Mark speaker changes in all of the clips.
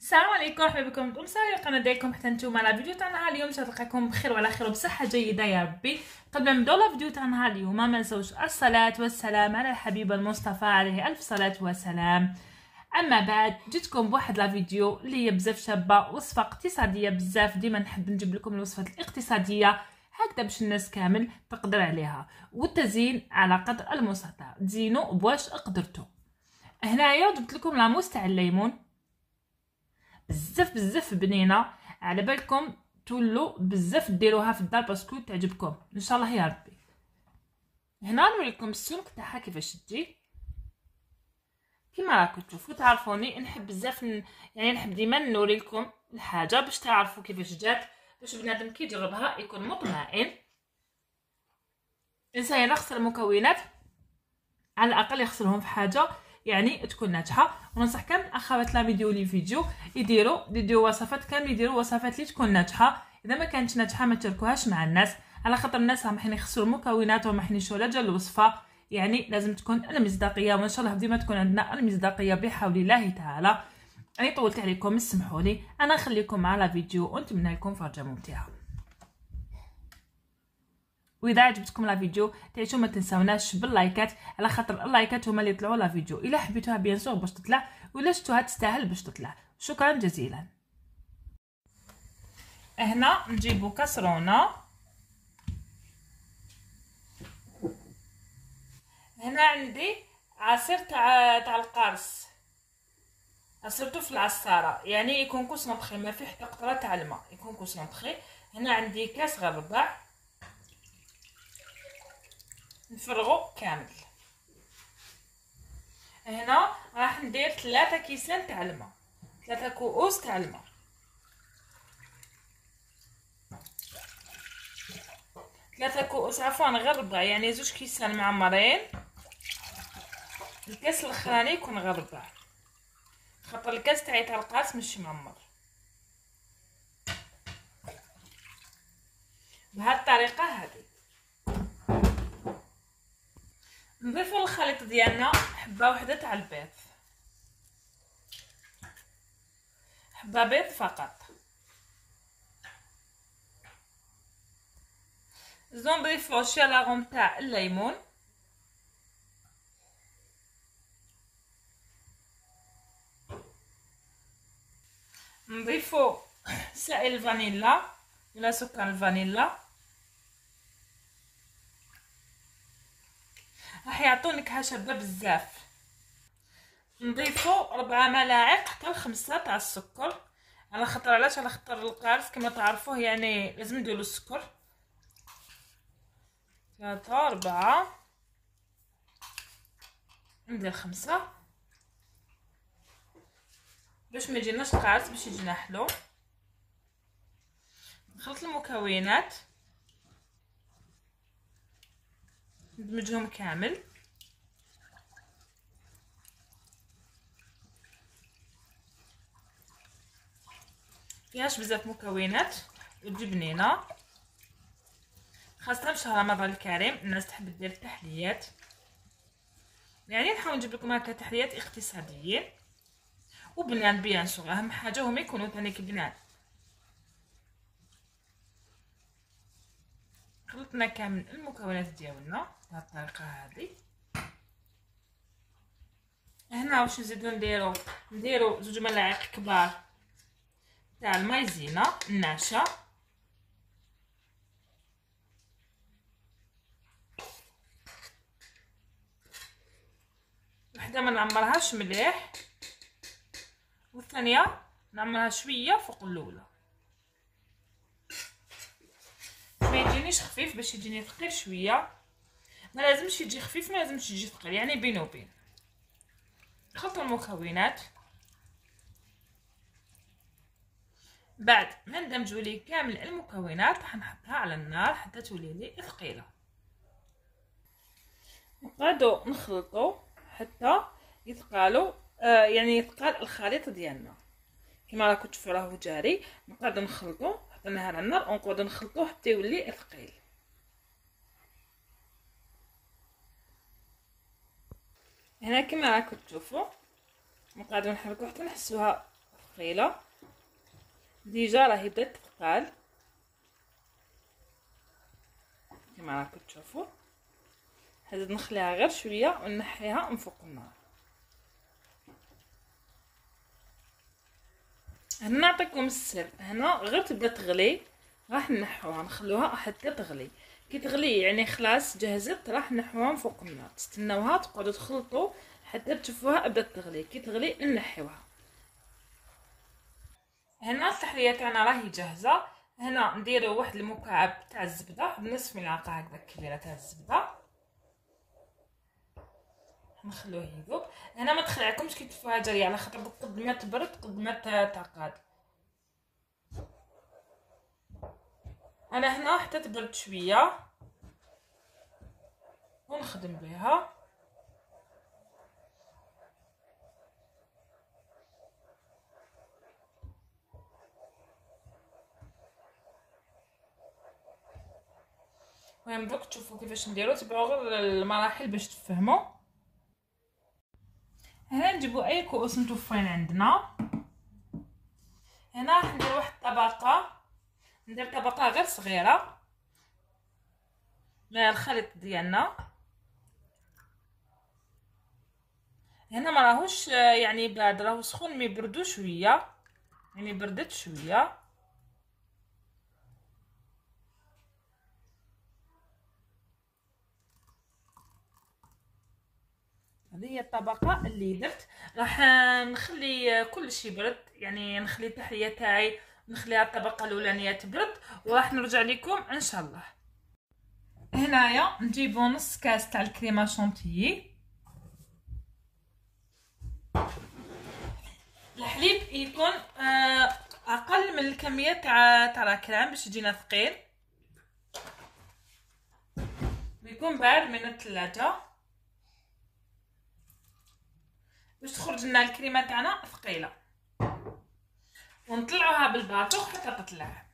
Speaker 1: السلام عليكم، مرحبا بكم مساء القناه ديالكم حتى نتوما على فيديو تاع نهار اليوم. تلقاكم بخير وعلى خير وبصحه جيده يا ربي. قبل ما نبداو الفيديو تاع نهار اليوم ما ننساوش الصلاه والسلام على الحبيب المصطفى عليه الف صلاه والسلام. اما بعد جيتكم بواحد لا فيديو اللي هي بزاف شابه، وصفه اقتصاديه بزاف. ديما نحب نجيب لكم الوصفات الاقتصاديه هكذا باش الناس كامل تقدر عليها، والتزيين على قدر المستطاع. تزينوا بواش قدرتوا. هنايا جبت لكم لاموس تاع الليمون بزاف بنينه، على بالكم تولوا بزاف ديروها في الدار باسكو تعجبكم ان شاء الله يا ربي. هنا نوريكم السمك تاعها كيفاش تجي. كيما راكم تشوفوا تعرفوني نحب بزاف يعني نحب ديما نوري لكم الحاجه باش تعرفوا كيفاش جات، باش بنادم كي يجربها يكون مطمئن. الانسان يغسل المكونات على الاقل يغسلهم في حاجه يعني تكون ناجحه. وننصح كامل الاخوات لا فيديو لي فيديو يديروا وصفات كامل، يديروا وصفات اللي تكون ناجحه. اذا ما كانتش ناجحه ما تشاركوهاش مع الناس، على خاطر الناس راهم حين يخسروا المكونات وما حين يشوفوا رجال الوصفه. يعني لازم تكون المصداقيه، وان شاء الله ديما تكون عندنا المصداقيه بحول الله تعالى. انا طولت عليكم اسمحوا لي، انا نخليكم على فيديو ونتمنى لكم فرجه ممتعه. واذا عجبتكم لا فيديو تعيشوا ما تنساوناش باللايكات، على خاطر اللايكات هما اللي يطلعوا لا فيديو. الا حبيتوها بيان سور باش تطلع، ولا شفتوها تستاهل باش تطلع. شكرا جزيلا. هنا نجيبو كسرونه. هنا عندي عصير تاع القرص، عصرته في العصاره، يعني يكون كونسونطري ما فيه حتى قطره تاع الماء، يكون كونسونطري. هنا عندي كاس غير ربع، نفرغو كامل. هنا راح ندير 3 كيسان تاع الماء، 3 كؤوس تاع الماء. 3 كؤوس عفوا غير ربع، يعني 2 كيسان معمرين. الكاس الاخراني يكون غير ربع، خاطر الكاس تاعي تاع القاس ماشي معمر. بهذه الطريقه هذه نضيفوا الخليط ديالنا حبه وحده تاع البيض، حبه بيض فقط. زون نضيفوا شلاغوم تاع الليمون، نضيفوا سائل الفانيلا ولا سكر الفانيلا، راح يعطوا نكهه شابه بزاف. نضيفوا 4 ملاعق حتى 5 تاع السكر، على خاطر علاش؟ على خاطر القارص كما تعرفوه يعني لازم نديروا السكر. 3 4 ندير 5 باش ما يجيناش القارص، باش يجينا حلو. نخلط المكونات ندمجهم كامل. فيهاش بزاف مكونات وتجي بنينه، خاصه في شهر رمضان الكريم الناس تحب دير التحليات. يعني نحاول نجيب لكم هكا تحليات اقتصاديين وبنان بيان سور. اهم حاجه هما يكونوا ثاني بنان. خلطنا كامل المكونات ديالنا بهذه الطريقه هذه. هنا واش نزيدو نديرو 2 ملاعق كبار تاع المايزينا الناشا، وحده ما نعمرهاش مليح والثانيه نعمرها شويه فوق الاولى. ما يجينيش خفيف باش يجيني ثقيل شويه، ما لازمش يجي خفيف ما لازمش يجي ثقيل، يعني بين وبين. نخلطوا المكونات، بعد ما ندمجوا لي كامل المكونات راح نحطها على النار حتى تولي لي ثقيله. نقعدوا نخلطوا حتى يثقالوا يعني يثقال الخليط ديالنا كما راكم تشوفوا راهو جاري. نقعدوا نخلطوا، حطيناه على النار ونقعدوا نخلطوا حتى يولي ثقيل. هنا كما راكم تشوفوا نقعدوا نحركوا حتى نحسوها ثقيله ديجا، راهي بدات تثقال كما راكم تشوفوا. هذا نخليها غير شويه ونحيها من فوق النار. هنا نعطيكم السر، هنا غير تبدا تغلي راح نحوها نخلوها حتى تغلي. كي تغلي يعني خلاص جهزت، راح نحوها من فوق النار، تستناوها تقعدوا تخلطوا حتى تشوفوها بدات تغلي. كي تغلي نحيوها. هنا التحليه تاعنا راهي جاهزه. هنا نديروا واحد المكعب تاع الزبده، بنصف ملعقه هكذا كبيره تاع الزبده، نخلوه يذوب. هنا ما تخلعكمش كي تشوفوها جاريه، على خاطر قد ما تبرد قد ما تعقد. انا هنا حتى تبرد شويه ونخدم بها. المهم دوك تشوفوا كيفاش نديرو، تبعوا غير المراحل باش تفهموا. هنا نجيبوا اي كؤوس متوفرين عندنا. هنا راح ندير واحد الطبقه، ندير طبقه غير صغيره من الخليط ديالنا. هنا ما راهوش يعني بارد، راهو سخون مي بردو شويه، يعني بردت شويه. هذه هي الطبقه اللي درت. راح نخلي كل شيء برد، يعني نخلي التحليه تاعي نخليها الطبقه الاولانيه تبرد وراح نرجع لكم ان شاء الله. هنايا نجيبو نص كاس تاع الكريمه شونتيي. الحليب يكون اقل من الكميه تاع الكريم باش يجينا ثقيل، ويكون بارد من الثلاجه باش تخرج لنا الكريمه تاعنا ثقيله، ونطلعوها بالباطوخ حتى تطلع.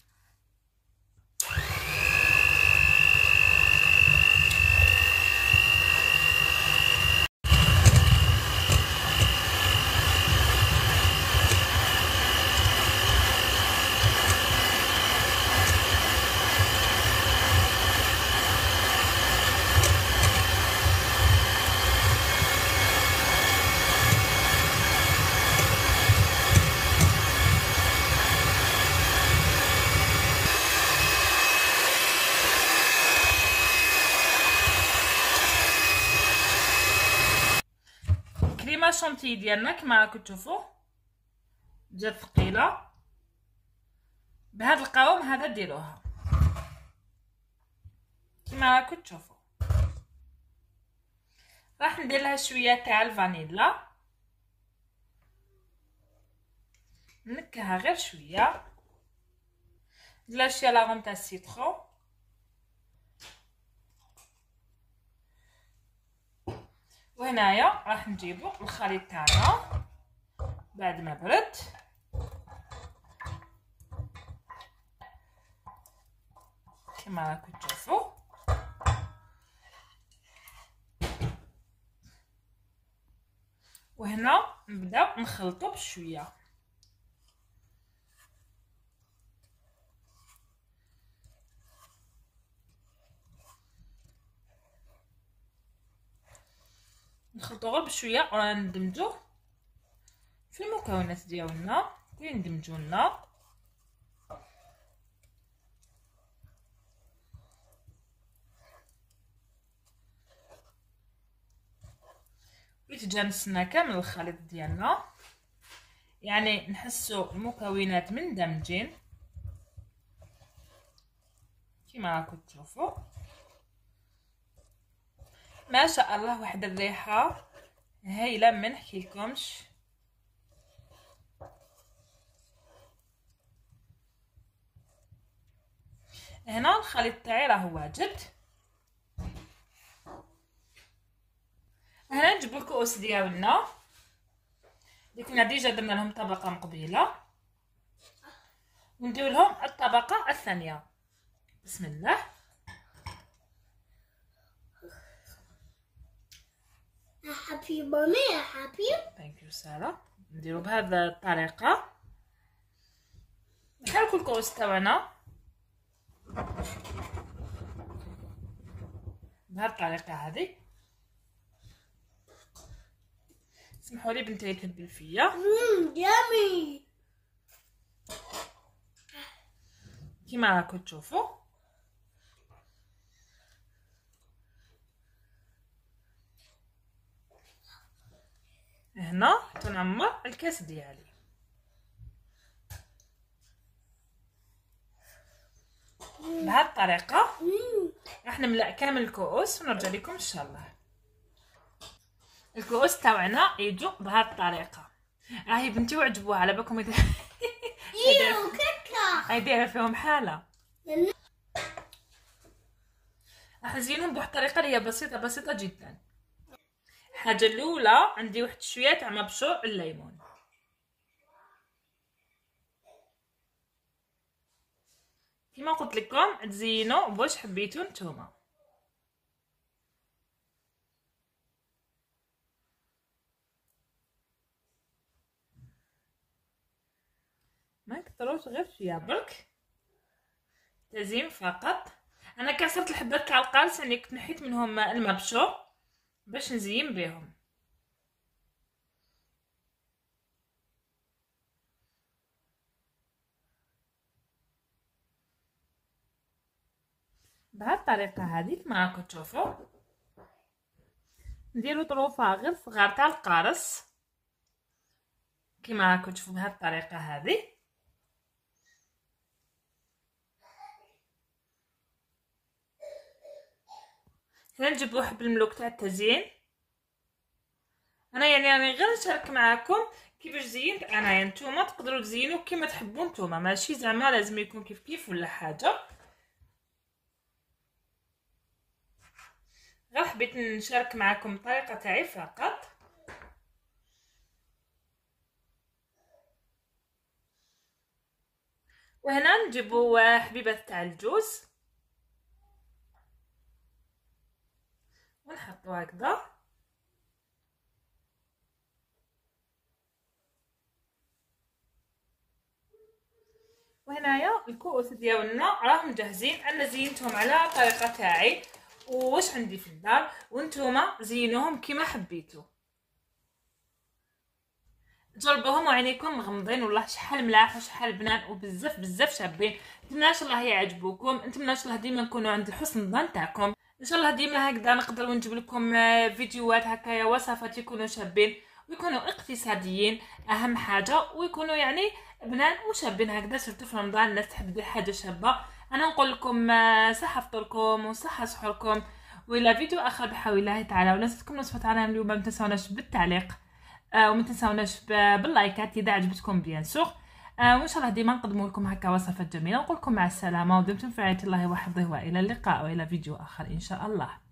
Speaker 1: كريمه شونتي ديالنا كما راكم تشوفوا جات ثقيله. بهذا القوام هذا ديروها كما راكم تشوفوا. راح ندير لها شويه تاع الفانيلا، نكهها غير شويه، ندير شويه لاغوم تاع السيترون، وهنايا راح نجيبو الخليط تاعنا بعد ما برد. كما راكم تشوفوا وهنا نبداو نخلطو بشويه. نخلطو غير بشويه ورانا ندمجو في المكونات ديالنا كي ندمجو لنا. ويتجانسنا كامل الخليط ديالنا، يعني نحسو المكونات مندمجين كما راكم تشوفوا. ما شاء الله واحد الريحه هايله ما نحكيلكمش. هنا الخليط تاعي راه واجد. هنا نجيبو الكؤوس ديالنا اللي كنا ديجا درنا لهم طبقه مقبيله، وندير لهم الطبقه الثانيه. بسم الله.
Speaker 2: Happy mommy, happy.
Speaker 1: Thank you سارة. نديرو بهذا الطريقه. نحركو الكؤوس تاعنا بهذه الطريقه هذه. اسمحوا لي بنتي تهبل فيا.
Speaker 2: يامي
Speaker 1: كيما راكم تشوفوا. هنا تنعمر الكاس ديالي. بهذه الطريقه راح نملأ كامل الكؤوس ونرجع لكم ان شاء الله. الكؤوس تاعنا يجوا بهذه الطريقه. راهي بنتي وعجبوها على بالكم هاي دايره فيهم حاله. راح نزينهم بواحد الطريقه اللي هي بسيطه جدا. الحاجه الاولى عندي واحد شويه تاع مبشور الليمون. كما قلت لكم تزينوا واش حبيتوا نتوما. ما يكثروش غير شويه برك تزيين فقط. انا كسرت الحبات تاع القرص يعني كنت نحيت منهم المبشور باش نزين بهم. بهذه الطريقه هذه كما راكم تشوفوا نديرو طروفه غير صغار تاع القرص كما راكم تشوفوا بهذه الطريقه هذه. هنا نجيب واحد الملوك تاع التزيين. انا يعني راني غير نشارك معاكم كيفاش زينت انا. نتوما تقدروا تزينوا كيما تحبوا نتوما، ماشي زعما لازم يكون كيف ولا حاجه. غير حبيت نشارك معاكم الطريقه تاعي فقط. وهنا نجيبوا حبيبات تاع الجوز ونحطو هكذا. وهنايا الكؤوس ديالنا راهم جاهزين. انا زينتهم على الطريقه تاعي واش عندي في الدار، وانتوما زينوهم كيما حبيتوا. جربوهم وعينيكم مغمضين والله شحال ملاح وشحال بنان وبزاف شابين. نتمنى ان شاء الله يعجبوكم. نتمنى ان شاء الله ديما نكونوا عند حسن الظن تاعكم. ان شاء الله ديما هكذا نقدروا نجيب لكم فيديوهات هكايا وصفات يكونوا شابين ويكونوا اقتصاديين اهم حاجه، ويكونوا يعني بنان وشابين هكذا. سيرتو في رمضان الناس تحب دير حاجه شابه. انا نقول لكم صحه فطوركم وصحه سحوركم، والى فيديو اخر بحول الله تعالى. ونسيتكم نصفة على اليوم ما تنسوناش بالتعليق وما تنسوناش باللايكات اذا عجبتكم بيان سور. وان شاء الله ديما نقدموا لكم هكا وصفات جميله. نقول لكم مع السلامه ودمتم في رعايه الله وحفظه والى اللقاء والى فيديو اخر ان شاء الله.